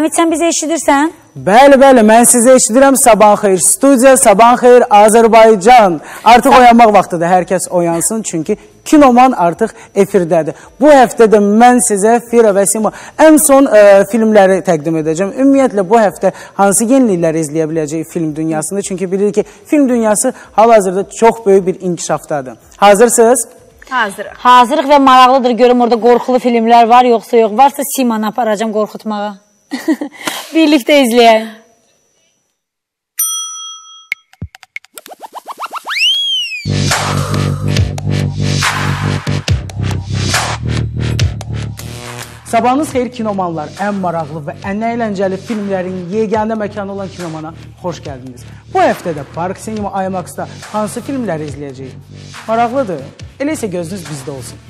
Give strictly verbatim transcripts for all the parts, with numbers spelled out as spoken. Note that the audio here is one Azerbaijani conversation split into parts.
Həmid, sən bizi eşidirsən? Bəli, bəli, mən sizi eşidirəm. Sabahın xeyir studiya, sabahın xeyir Azərbaycan. Artıq oyanmaq vaxtıdır, hər kəs oyansın, çünki Kinoman artıq efirdədir. Bu həftədə mən sizə Fira və Sima ən son ə, filmləri təqdim edəcəm. Ümumiyyətlə, bu həftə hansı yenilikləri izləyə biləcək film dünyasında? Çünki bilirik ki, film dünyası hal-hazırda çox böyük bir inkişafdadır. Hazırsınız? Hazırıq. Hazırıq və maraqlıdır. Görüm, orada qorxulu filmlər var, yoxsa yox. Varsa Simanı aparacam qorxutmağa. Birlikdə izləyək. Sabahınız xeyir kinomanlar, ən maraqlı və ən əyləncəli filmlərin yeganə məkanı olan Kinomana xoş gəldiniz. Bu həftədə Park Cinema IMAX-da hansı filmləri izləyəcəyik? Maraqlıdır, elə isə gözünüz bizdə olsun.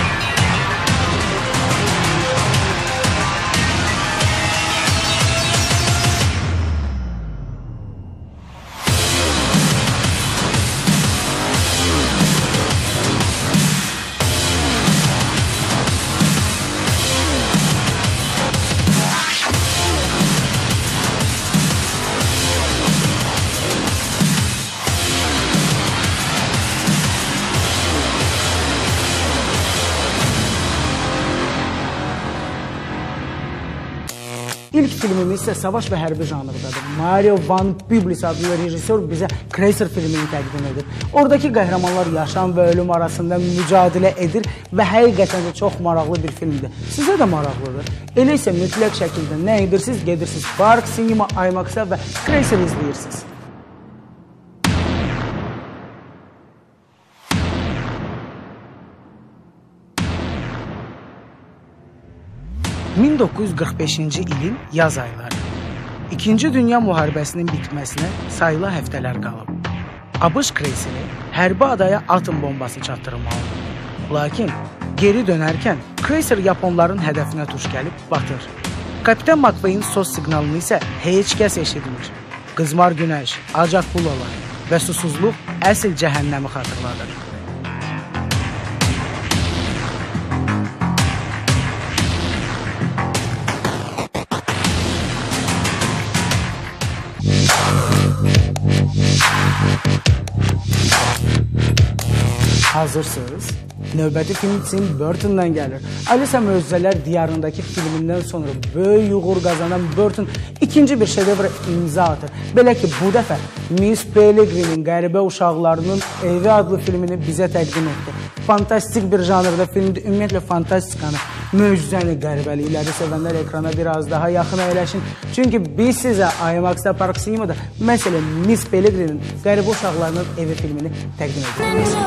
İlk filmimiz isə savaş və hərbi janrdadır. Mario Van Peebles adlı rejissor bizə Chrysler filmini təqdim edir. Oradakı qəhrəmanlar yaşam və ölüm arasında mücadilə edir və həqiqətən də çox maraqlı bir filmdir. Sizə də maraqlıdır. Elə isə mütləq şəkildə nə edirsiniz, gedirsiniz Park Cinema IMAX-a və Chrysler izləyirsiniz. min doqquz yüz qırx beşinci ilin yaz ayları. İkinci Dünya müharibəsinin bitməsinə sayılı həftələr qalıb. ABŞ Chrysleri hərbi adaya atom bombası çatdırmalıdır. Lakin geri dönərkən Chrysler Yaponların hədəfinə tuş gəlib batır. Kapitan McVeyin sos siqnalını isə heç kəs eşitmir. Qızmar günəş, acaq bulalar və susuzluq əsl cəhənnəmi xatırladır. Hazırsınız? Növbəti film Tim Burton'dan gəlir. Alisa Möcüzələr Diyarındakı filmindən sonra böyük uğur qazanan Burton ikinci bir şedevra imza atır. Belə ki, bu dəfə Miss Peregrine'in Qəribə Uşaqlarının Evi adlı filmini bizə təqdim etdi. Fantastik bir janrda filmdir. Ümumiyyətlə, fantastikanı, möcüzəni, qəribəlikləri sevənlər ekrana biraz daha yaxın əyləşin. Çünki biz sizə IMAX-da, Park Cinema'da məsələn Miss Peregrine'in Qəribə Uşaqlarının Evi filmini təqdim edirik.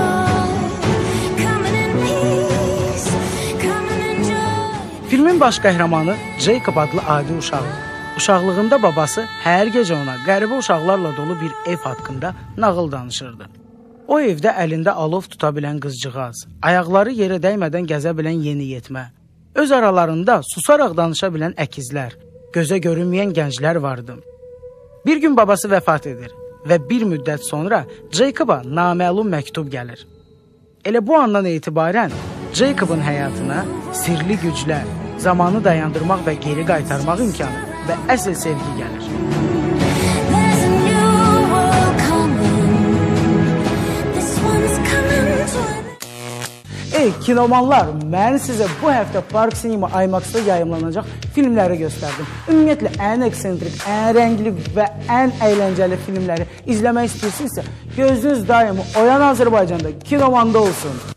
Filmin baş qəhrəmanı Jacob adlı adi uşaqdır. Uşaqlığında babası hər gecə ona qəribə uşaqlarla dolu bir ev haqqında nağıl danışırdı. O evdə əlində alov tuta bilən qızcığaz, ayaqları yerə dəymədən gəzə bilən yeniyetmə, öz aralarında susaraq danışa bilən əkizlər, gözə görünməyən gənclər vardı. Bir gün babası vəfat edir və bir müddət sonra Jacob'a naməlum məktub gəlir. Elə bu andan etibarən Jacob'ın həyatına sirli güclər, zamanı dayandırmaq və geri qaytarmaq imkanı və əsl sevgi gəlir. Ey kinomanlar, mən sizə bu həftə Park Cinema IMAX-da yayımlanacaq filmləri göstərdim. Ümumiyyətlə, ən eksentrik, ən rəngli və ən əyləncəli filmləri izləmək istəyirsinizsə, gözünüz daimi Oyan Azərbaycanda Kinomanda olsun.